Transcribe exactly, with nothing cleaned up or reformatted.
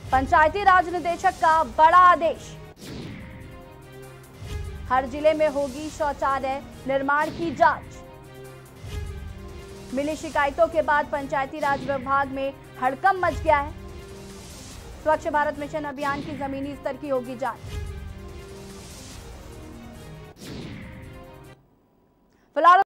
पंचायती राज निदेशक का बड़ा आदेश। हर जिले में होगी शौचालय निर्माण की जांच। मिली शिकायतों के बाद पंचायती राज विभाग में हड़कंप मच गया है। स्वच्छ भारत मिशन अभियान की जमीनी स्तर की होगी जांच। फिलहाल